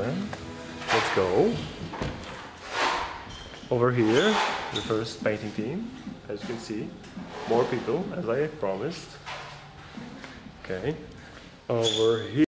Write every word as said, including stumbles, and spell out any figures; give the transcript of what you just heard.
then let's go over here, the first painting team. As you can see, more people, as I promised. Okay, over here.